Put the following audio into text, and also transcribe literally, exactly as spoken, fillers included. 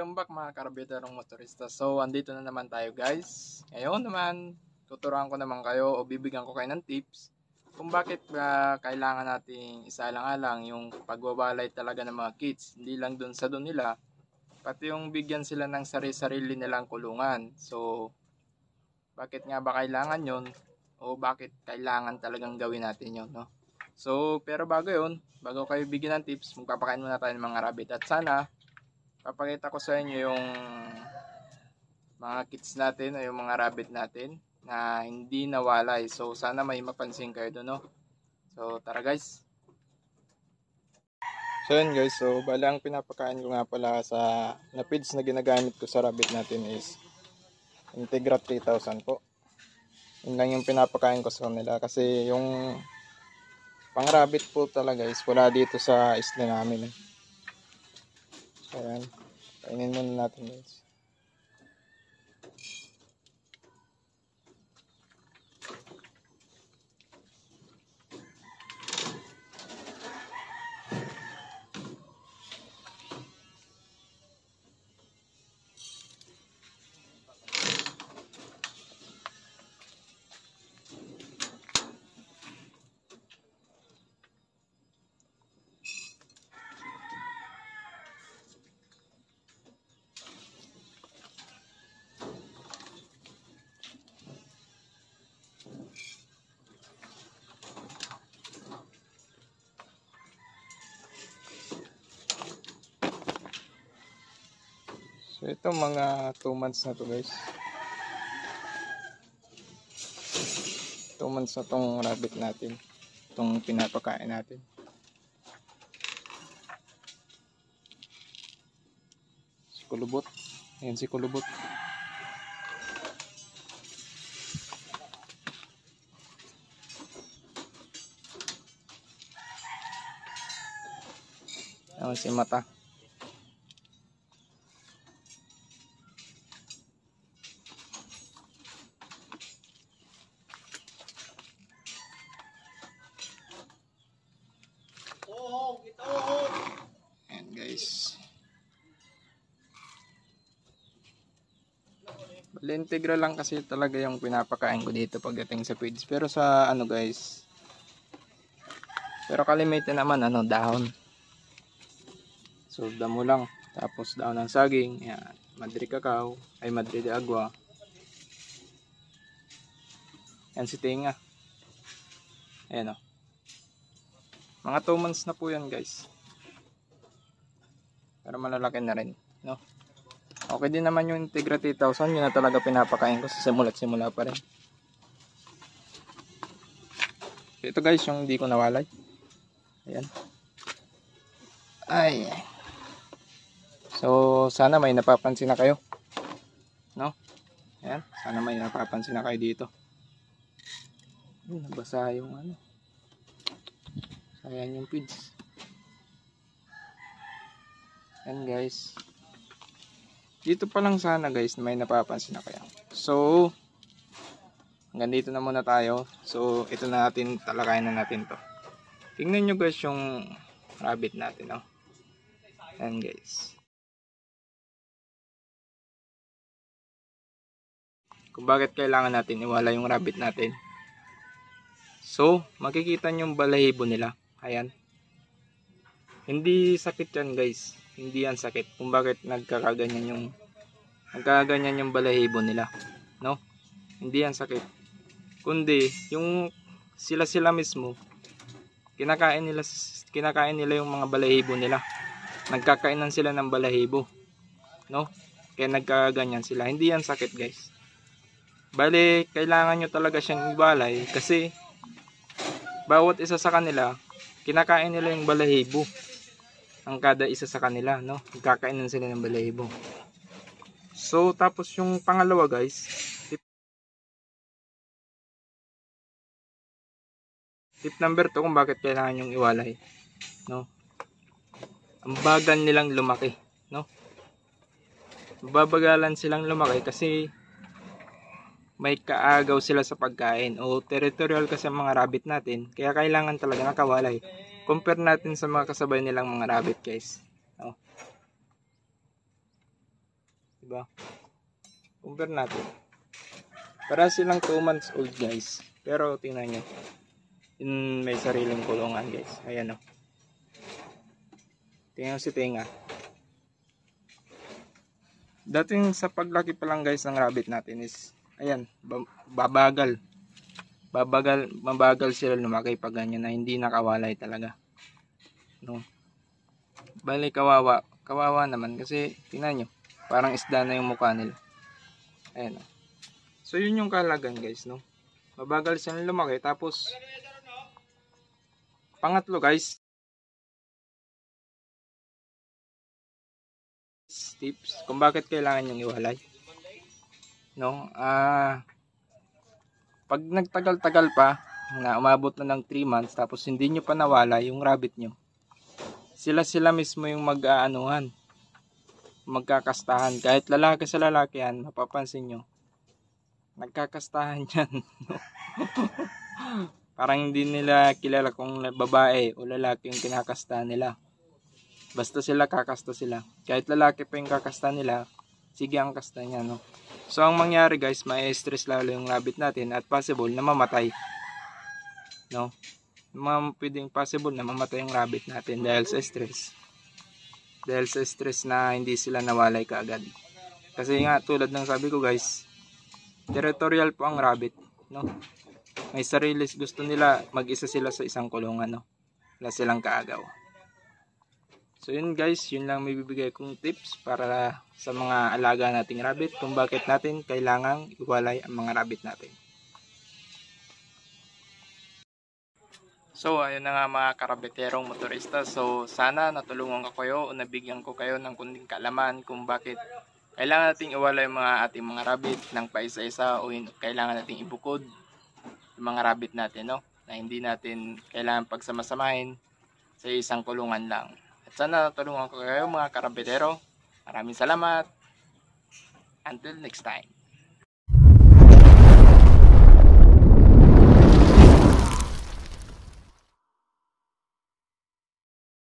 Welcome back mga karabitarong motorista. So, andito na naman tayo guys. Ngayon naman, tuturuan ko naman kayo o bibigyan ko kayo ng tips kung bakit ba kailangan nating isalang-alang yung pagbabalay talaga ng mga kids. Hindi lang dun sa dun nila, pati yung bigyan sila ng sarili-sarili nilang kulungan. So, bakit nga ba kailangan yon o bakit kailangan talagang gawin natin yon, no? So, pero bago yun, bago kayo bigyan ng tips, magpapakain muna tayo ng mga rabbit. At sana, papakita ko sa inyo yung mga kits natin o yung mga rabbit natin na hindi nawalay. So sana may mapansin kayo doon, no? So tara guys. So yun guys, so bali ang pinapakain ko nga pala sa na feeds na ginagamit ko sa rabbit natin is Integra three thousand po. Yun lang yung pinapakain ko sa kanila kasi yung pang rabbit po talaga is wala dito sa isla namin eh. Ayan, kainin muna natin guys. So ito mga two months na to guys. two months na tong rabbit natin. Itong pinapakain natin. Si Kulubot. Ayan si Kulubot. Ayan si Mata. Ayan guys. Bali Integra lang kasi talaga yung pinapakain ko dito pagdating sa feeds. Pero sa ano guys. Pero kalimitan naman ano dahon. So damo lang. Tapos dahon ng saging. Ayan. Madre cacao. Ay madre de agua. Ayan si Tinga. Ayan o. Mga two months na po yan guys. Pero malalaki na rin, no? Okay din naman yung Integra three thousand, yun na talaga pinapakain ko sa simula't simula pa rin. Ito guys, yung hindi ko nawalay. Ayan. Ay. So, sana may napapansin na kayo. No? Ayan. Sana may napapansin na kayo dito. Ayun, nabasa yung ano. Ayan yung feeds. Ayan guys. Dito pa lang sana guys may napapansin na kayo. So hanggang dito na muna tayo. So ito na natin, talakayin na natin to. Tingnan nyo guys yung rabbit natin, no? Ayan guys. Kung bakit kailangan natin iwala yung rabbit natin. So makikita nyo yung balahibo nila. Ayan. Hindi sakit yan guys. Hindi yan sakit. Kung bakit nagkakaganyan yung nagkakaganyan yung balahibo nila, no? Hindi yan sakit. Kundi yung sila sila mismo kinakain nila kinakain nila yung mga balahibo nila. Nagkakainan sila ng balahibo, no? Kaya nagkakaganyan sila. Hindi yan sakit guys. Bale, kailangan nyo talaga siyang ibalay kasi bawat isa sa kanila kinakain nila yung balahibo. Ang kada isa sa kanila, no? Nagkakainan sila ng balahibo. So, tapos yung pangalawa guys, tip, tip number two kung bakit kailangan yung iwalay, no? Ang bagal nilang lumaki, no? Babagalan silang lumaki kasi may kaagaw sila sa pagkain o territorial kasi ang mga rabbit natin, kaya kailangan talaga nakawalay. Compare natin sa mga kasabay nilang mga rabbit guys. Oh. Diba? Compare natin. Para silang two months old guys. Pero tingnan nyo. Yun, may sariling kulungan guys. Ayan o. Tingnan si Tenga. Dating sa paglaki pa lang guys ng rabbit natin is, ayan, babagal. Babagal, mabagal sila lumaki pag ganyan na hindi nakawalay talaga. No? Bali kawawa. Kawawa naman kasi tingnan nyo. Parang isda na yung mukha nila. Ayan o. So yun yung kalagan guys, no. Mabagal sila lumaki. Tapos pangatlo guys, tips kung bakit kailangan yung iwalay. No, ah uh, pag nagtagal-tagal pa na umabot na ng three months tapos hindi nyo pa nawala yung rabbit nyo, sila-sila mismo yung mag-aanuhan, magkakastahan. Kahit lalaki sa lalaki yan, mapapansin nyo, nagkakastahan yan. Parang hindi nila kilala kung babae o lalaki yung kinakastahan nila. Basta sila kakasta sila. Kahit lalaki pa yung kakasta nila, sige ang kasta niya, no. So ang mangyari guys, ma-stress lalo yung rabbit natin at possible na mamatay. No. Ma pwedeng possible na mamatay yung rabbit natin dahil sa stress. Dahil sa stress na hindi sila nawalay kaagad. Kasi nga tulad ng sabi ko guys, territorial po ang rabbit, no. May sarili, gusto nila mag-isa sila sa isang kulungan, no. Wala silang kaagaw. So yun guys, yun lang may bibigay kong tips para sa mga alaga nating rabbit kung bakit natin kailangang iwalay ang mga rabbit natin. So ayun na nga mga karabiterong motorista. So sana natulungan ko kayo o nabigyan ko kayo ng kunting kaalaman kung bakit kailangan nating iwalay yung mga ating mga rabbit ng paisa-isa o kailangan nating ibukod yung mga rabbit natin, no? Na hindi natin kailangan pagsamasamahin sa isang kulungan lang. At sana natulungan ko kayo mga karabitero. Maraming salamat. Until next time.